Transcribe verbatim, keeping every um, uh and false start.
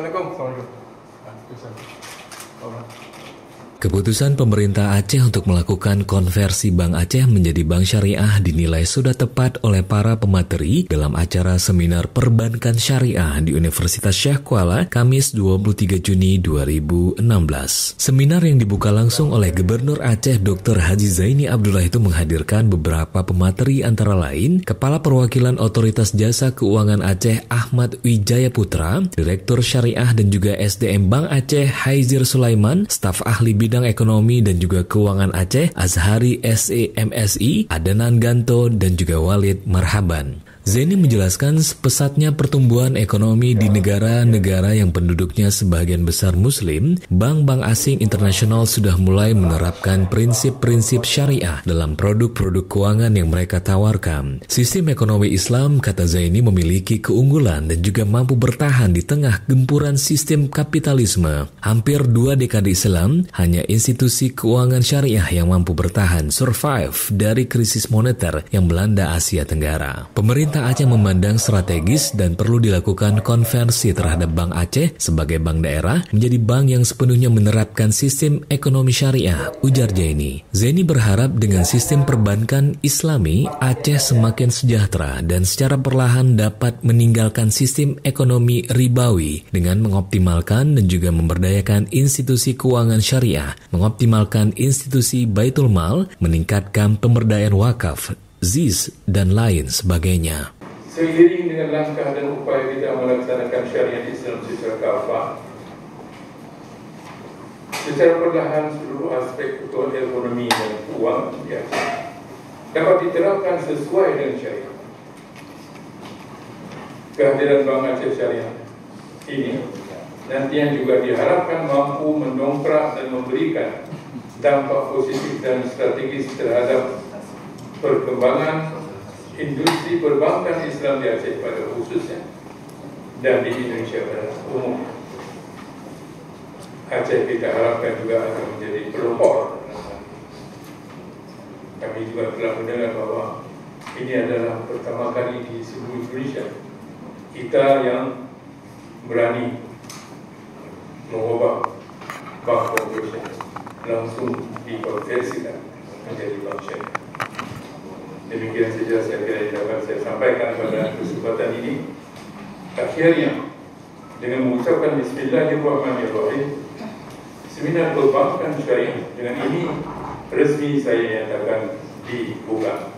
Assalamualaikum. Assalamualaikum. Keputusan pemerintah Aceh untuk melakukan konversi Bank Aceh menjadi bank syariah dinilai sudah tepat oleh para pemateri dalam acara seminar perbankan syariah di Universitas Syekh Kuala, Kamis dua puluh tiga Juni dua ribu enam belas. Seminar yang dibuka langsung oleh Gubernur Aceh Doktor Haji Zaini Abdullah itu menghadirkan beberapa pemateri antara lain Kepala Perwakilan Otoritas Jasa Keuangan Aceh Ahmad Wijaya Putra, Direktur Syariah dan juga S D M Bank Aceh Haizir Sulaiman, staf ahli bidang Ekonomi dan juga Keuangan Aceh Azhari S E M S I, Adenan Ganto dan juga Walid Marhaban. Zaini menjelaskan pesatnya pertumbuhan ekonomi di negara-negara yang penduduknya sebagian besar Muslim, bank-bank asing internasional sudah mulai menerapkan prinsip-prinsip syariah dalam produk-produk keuangan yang mereka tawarkan. Sistem ekonomi Islam, kata Zaini, memiliki keunggulan dan juga mampu bertahan di tengah gempuran sistem kapitalisme. Hampir dua dekade Islam, hanya institusi keuangan syariah yang mampu bertahan, survive dari krisis moneter yang melanda Asia Tenggara. Pemerintah Aceh memandang strategis dan perlu dilakukan konversi terhadap Bank Aceh sebagai bank daerah menjadi bank yang sepenuhnya menerapkan sistem ekonomi syariah, ujar Zaini. Zaini berharap dengan sistem perbankan Islami, Aceh semakin sejahtera dan secara perlahan dapat meninggalkan sistem ekonomi ribawi dengan mengoptimalkan dan juga memberdayakan institusi keuangan syariah, mengoptimalkan institusi Baitul Mal, meningkatkan pemberdayaan wakaf, Z I S, dan lain sebagainya. Seiring dengan langkah dan upaya kita melaksanakan syariat Islam secara kafah, secara perlahan seluruh aspek kebutuhan ekonomi dan keuangan biasa dapat diterapkan sesuai dengan syariat. Kehadiran Bank Aceh Syariah ini nantinya juga diharapkan mampu mendongkrak dan memberikan dampak positif dan strategis terhadap perkembangan industri perbankan Islam di Aceh pada khususnya dan di Indonesia pada umumnya. Aceh kita harapkan juga akan menjadi pelopor. Kami juga telah mendengar bahwa ini adalah pertama kali di seluruh Indonesia kita yang berani mengubah bank konvensional langsung dikonversikan menjadi bank syariah. Demikian saja saya kira yang dapat saya sampaikan pada kesempatan ini. Akhirnya, dengan mengucapkan Bismillahirrahmanirrahim, seminar perbankan syariah dengan ini resmi saya nyatakan dibuka.